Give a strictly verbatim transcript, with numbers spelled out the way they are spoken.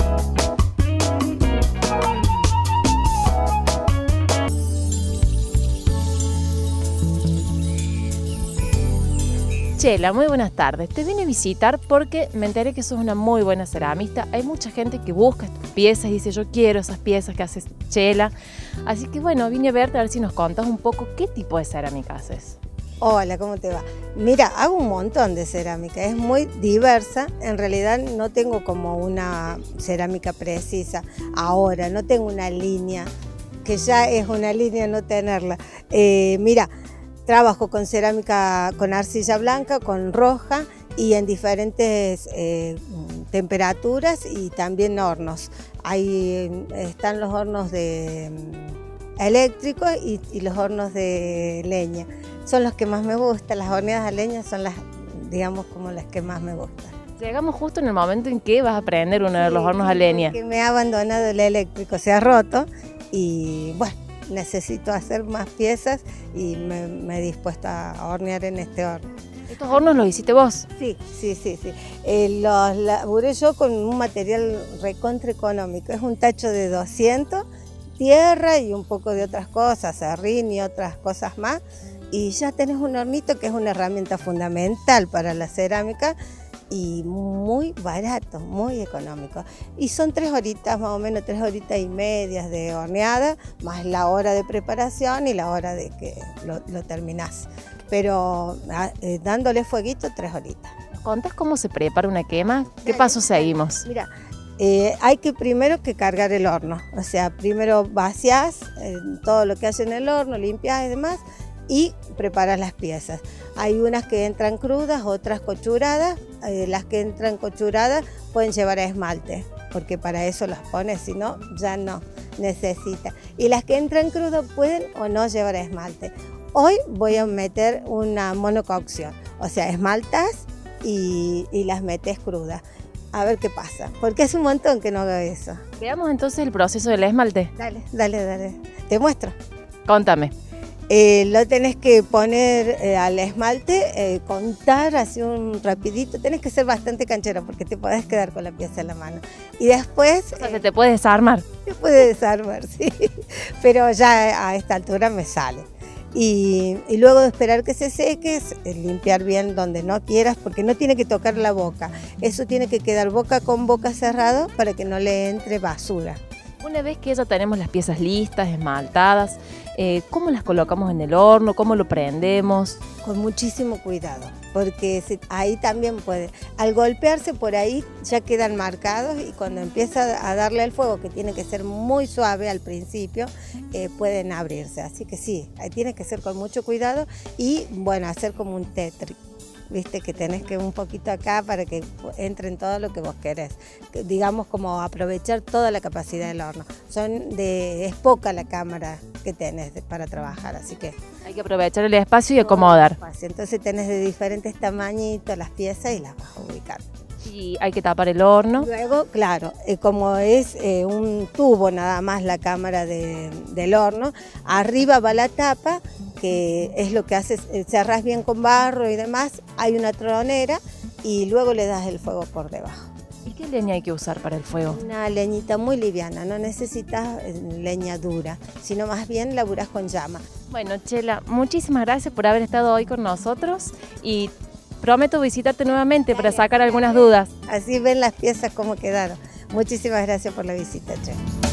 Chela, muy buenas tardes. Te vine a visitar porque me enteré que sos una muy buena ceramista. Hay mucha gente que busca tus piezas y dice yo quiero esas piezas que haces Chela. Así que bueno, vine a verte a ver si nos contas un poco qué tipo de cerámica haces. Hola, ¿cómo te va? Mira, hago un montón de cerámica, es muy diversa. En realidad no tengo como una cerámica precisa ahora, no tengo una línea, que ya es una línea no tenerla. Eh, mira, trabajo con cerámica, con arcilla blanca, con roja y en diferentes eh, temperaturas y también hornos. Ahí están los hornos de eléctricos y, y los hornos de leña. Son los que más me gustan, las horneadas a leña son las, digamos, como las que más me gustan. Llegamos justo en el momento en que vas a prender uno de los Sí, hornos a leña. Que me ha abandonado el eléctrico, se ha roto y bueno, necesito hacer más piezas y me, me he dispuesto a hornear en este horno. ¿Estos hornos los hiciste vos? Sí, sí, sí, sí. Eh, los laburé yo con un material recontra económico. Es un tacho de doscientos, tierra y un poco de otras cosas, serrín y otras cosas más. Y ya tenés un hornito que es una herramienta fundamental para la cerámica y muy barato, muy económico. Y son tres horitas, más o menos tres horitas y medias de horneada, más la hora de preparación y la hora de que lo, lo terminás. Pero eh, dándole fueguito, tres horitas. ¿Contás cómo se prepara una quema? ¿Qué Dale, pasos dale. seguimos? Mira, eh, hay que primero que cargar el horno. O sea, primero vaciás eh, todo lo que hay en el horno, limpiás y demás, y preparas las piezas. Hay unas que entran crudas, otras cochuradas. Eh, las que entran cochuradas pueden llevar a esmalte, porque para eso las pones, si no, ya no necesita. Y las que entran crudas pueden o no llevar a esmalte. Hoy voy a meter una monococción, o sea, esmaltas y, y las metes crudas. A ver qué pasa, porque hace un montón que no hago eso. Veamos entonces el proceso del esmalte. Dale, dale, dale. Te muestro. Contame. Eh, lo tenés que poner eh, al esmalte, eh, contar así un rapidito, tenés que ser bastante canchero porque te podés quedar con la pieza en la mano. Y después... O sea, eh, se te puede desarmar. Se puede desarmar, sí, pero ya a esta altura me sale. Y, y luego de esperar que se seque, limpiar bien donde no quieras, porque no tiene que tocar la boca. Eso tiene que quedar boca con boca cerrado para que no le entre basura. Una vez que ya tenemos las piezas listas, esmaltadas, eh, ¿cómo las colocamos en el horno? ¿Cómo lo prendemos? Con muchísimo cuidado, porque se, ahí también puede, al golpearse por ahí ya quedan marcados y cuando empieza a darle el fuego, que tiene que ser muy suave al principio, eh, pueden abrirse. Así que sí, ahí tiene que ser con mucho cuidado y bueno, hacer como un tetri. Viste que tenés que un poquito acá para que entre en todo lo que vos querés. Digamos como aprovechar toda la capacidad del horno. Son de, es poca la cámara que tenés para trabajar, así que... Hay que aprovechar el espacio y acomodar. Entonces tenés de diferentes tamañitos las piezas y las vas a ubicar. Y hay que tapar el horno. Luego, claro, eh, como es eh, un tubo nada más la cámara de, del horno, arriba va la tapa, que es lo que haces, eh, cerrás bien con barro y demás, hay una tronera y luego le das el fuego por debajo. ¿Y qué leña hay que usar para el fuego? Una leñita muy liviana, no necesitas eh, leña dura, sino más bien laburás con llama. Bueno, Chela, muchísimas gracias por haber estado hoy con nosotros y prometo visitarte nuevamente para sacar algunas dudas. Así ven las piezas cómo quedaron. Muchísimas gracias por la visita, Che.